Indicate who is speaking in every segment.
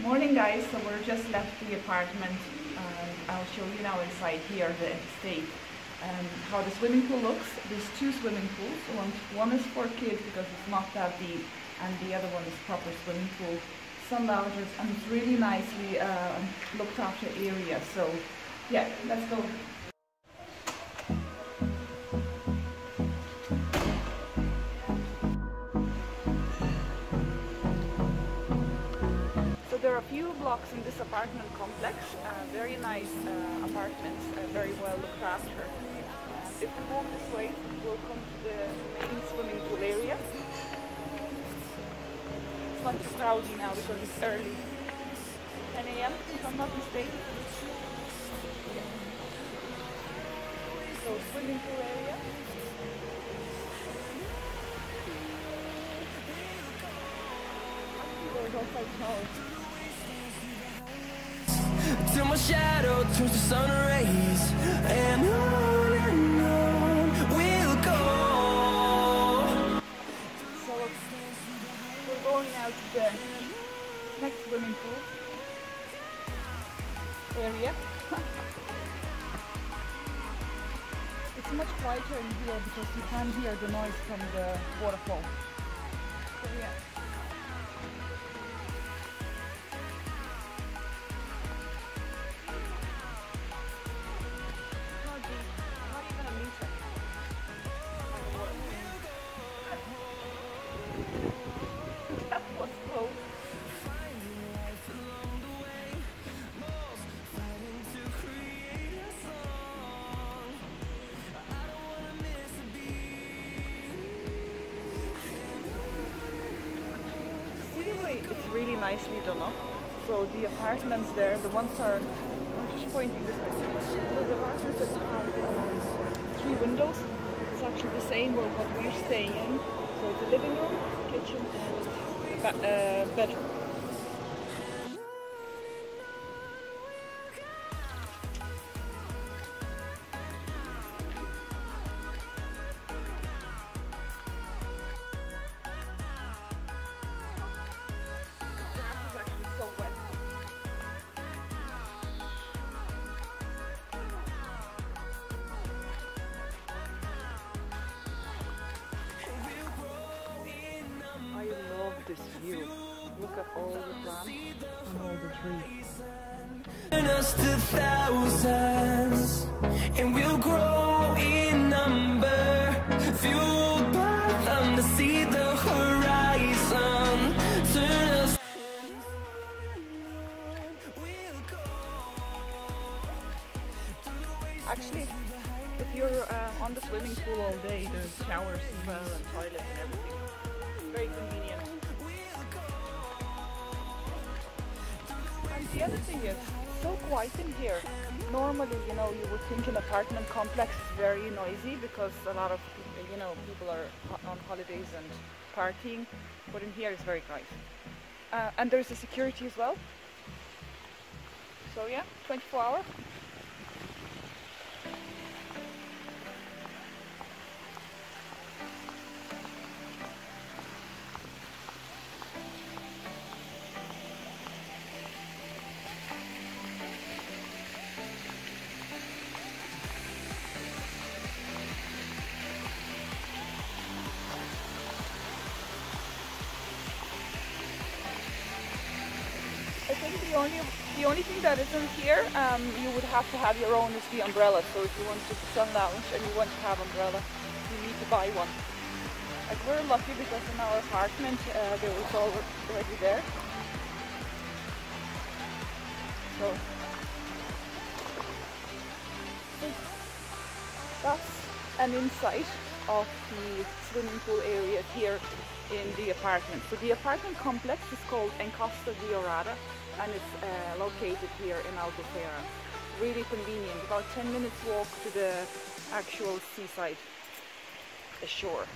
Speaker 1: Morning guys, so we're just left the apartment and I'll show you now inside here the estate and how the swimming pool looks. There's two swimming pools. One is for kids because it's not that deep, and the other one is proper swimming pool. Sun loungers, and it's really nicely looked after area. So yeah, let's go. There are a few blocks in this apartment complex, very nice apartments, very well looked after. If we walk this way, we'll come to the main swimming pool area. It's not too crowded now because it's early, 10 AM if I'm not mistaken. So swimming pool area. Actually there's also showers.
Speaker 2: Till my shadow turns to sun rays, and on we'll go.
Speaker 1: So we're going out to the next swimming pool area. It's much quieter in here because you can't hear the noise from the waterfall. So yeah. It's really nicely done up. So the apartments there, the ones are, I'm just pointing this way. So the apartments that have 3 windows, it's actually the same with what we're staying in. So it's a living room, kitchen, and bedroom. This view. Look at all the plants and all the trees.
Speaker 2: Turn us to thousands, and we'll grow in number, fueled by them to see the horizon. Turn us.
Speaker 1: Actually, if you're on the swimming pool all day, there's showers as well and toilets and everything. Very convenient. And the other thing is, it's so quiet in here. Normally, you know, you would think an apartment complex is very noisy because a lot of, you know, people are on holidays and partying, but in here it's very quiet. And there's a security as well. So yeah, 24-hour. I think the only thing that isn't here, you would have to have your own, is the umbrella. So if you want to sun lounge and you want to have umbrella, you need to buy one. Like, we're lucky because in our apartment there was already there. So that's an insight of the swimming pool area here in the apartment. So the apartment complex is called Encosta de Orada, and it's located here in Albufeira. Really convenient, about 10 minutes walk to the actual seaside, the shore.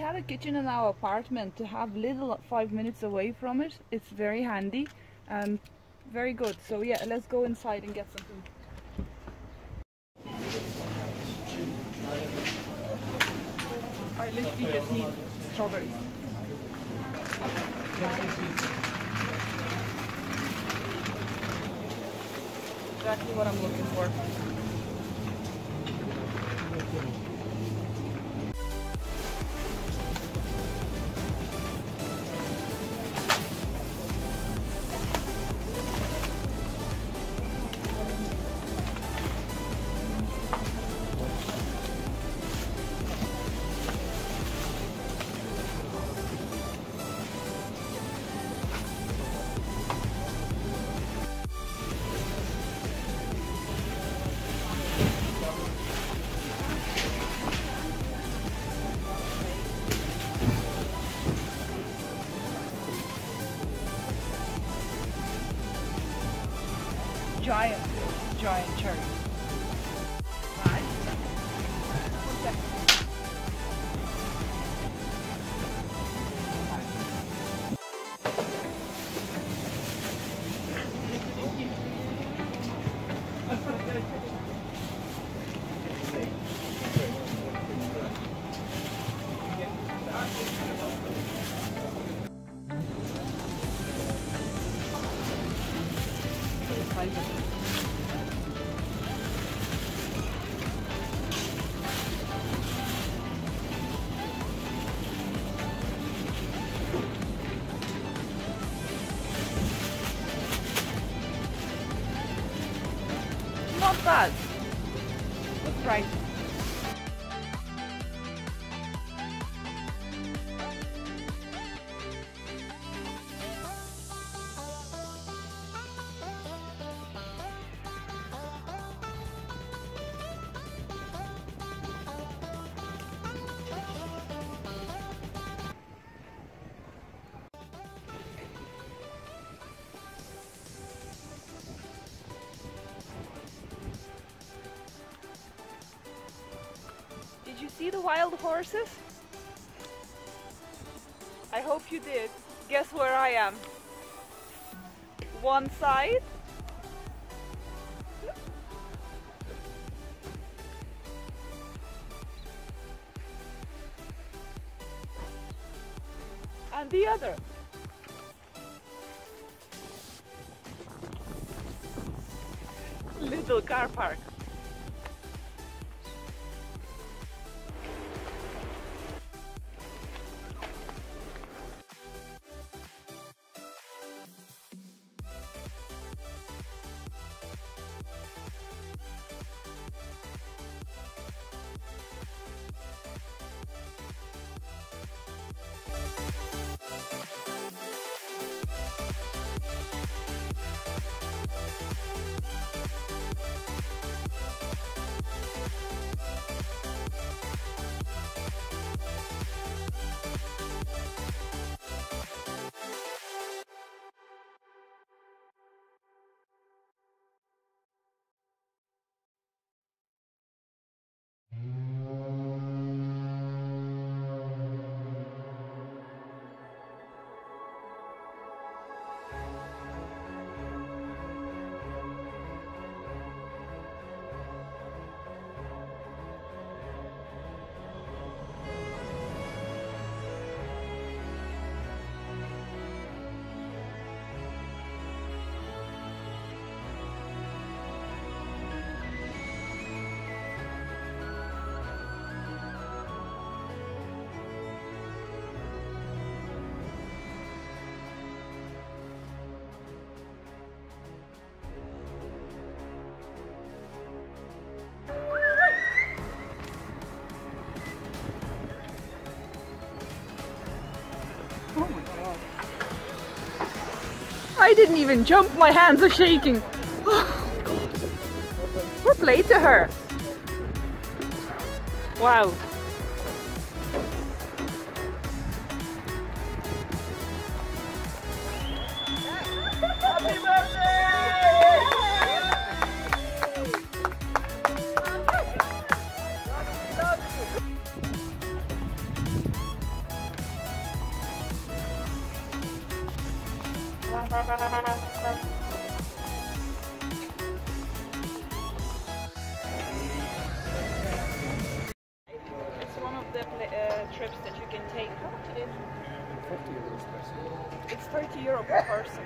Speaker 1: have a kitchen in our apartment. To have little 5 minutes away from it, it's very handy and very good. So yeah, let's go inside and get some food. I literally just need strawberries. Exactly what I'm looking for. Giant cherry. Right. Not bad. Good price. Did you see the wild horses? I hope you did. Guess where I am? One side. And the other. Little car park. I didn't even jump, my hands are shaking. We're play to her. Wow. Happy birthday! It's one of the trips that you can take. How much it is?
Speaker 3: 40 euros per person.
Speaker 1: It's 30 euro per person.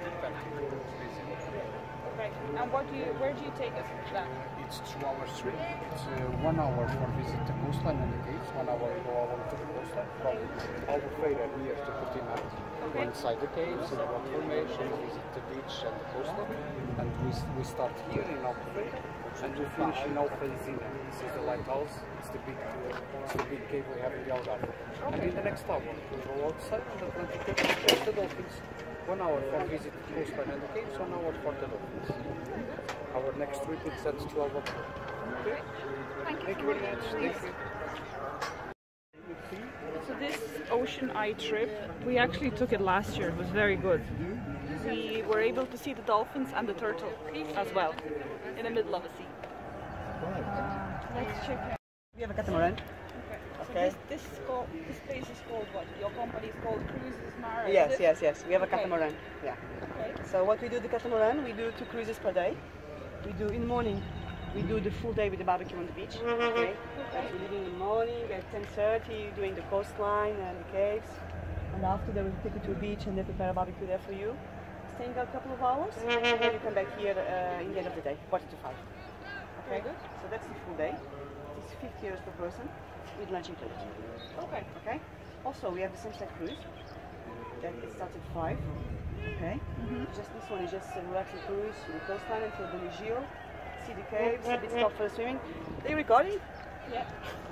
Speaker 1: Okay. And where do you take us then?
Speaker 3: It's 2 hours trip. It's 1 hour for visit the coastline and the caves. 1 hour go along to the coastline from Albufeira here to Portugal.
Speaker 1: Okay.
Speaker 3: Inside the caves, in the rock formation, visit the beach and the coastline. And we start here in Albufeira and we finish in Alfazina. This is the lighthouse. It's the big cave we have in the Algarve. And in the next hour we go outside on the Atlantic to catch the dolphins. 1 hour for visit the coastline and the caves, 1 hour for the dolphins. Our next trip is at 12 o'clock. Okay?
Speaker 1: Thank you
Speaker 3: very much. Thank you.
Speaker 1: So this Ocean Eye trip, we actually took it last year. It was very good. We were able to see the dolphins and the turtle as well in the middle of the sea. Let's check out.
Speaker 4: We have a catamaran.
Speaker 1: Okay. So this place is called what? Your company is called Cruises Mara?
Speaker 4: Yes. We have a catamaran. Yeah.
Speaker 1: Okay.
Speaker 4: So what we do the catamaran, we do 2 cruises per day. We do in the morning, we do the full day with the barbecue on the beach. Okay. So we leave in the morning at 10:30, doing the coastline and the caves. And after that we take you to the beach and they prepare a barbecue there for you. Staying a couple of hours, and then you come back here in the end of the day, 4:45. Okay.
Speaker 1: Good.
Speaker 4: So that's the full day. It's 50 euros per person with lunch included.
Speaker 1: Okay.
Speaker 4: Okay. Also, we have the sunset cruise. That it starts at 5. Okay. Just this one is just a relaxing cruise to the coastline until the Ligio. See the caves, a bit stop for the swimming. Are you recording?
Speaker 1: Yeah.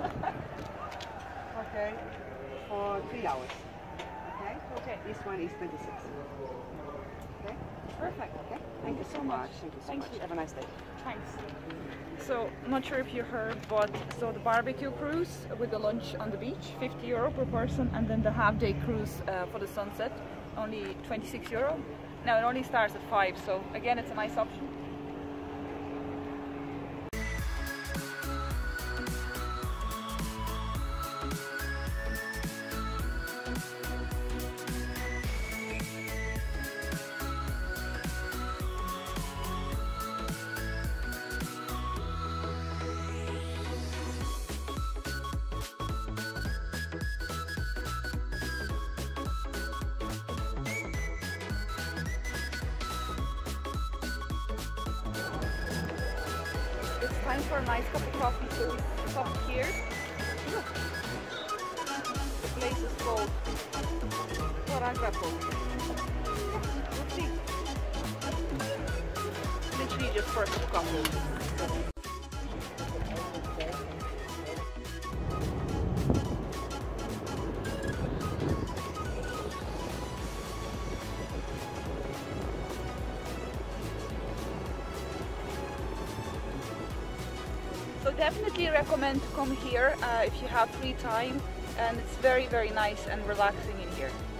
Speaker 4: Okay. For 3 hours. Okay.
Speaker 1: Okay.
Speaker 4: This one is 26. Okay.
Speaker 1: Perfect.
Speaker 4: Okay. Thank you so much. Thank you so
Speaker 1: Thank
Speaker 4: much.
Speaker 1: you.
Speaker 4: Have a nice day.
Speaker 1: Thanks. So, not sure if you heard, but so the barbecue cruise with the lunch on the beach, 50 euro per person, and then the half-day cruise for the sunset, only 26 euro. Now it only starts at 5, so again it's a nice option. It's time for a nice cup of coffee, so we stop here. Look. The place is called Parasol. Let's see. Literally just for a cup of coffee. So definitely recommend to come here if you have free time, and it's very nice and relaxing in here.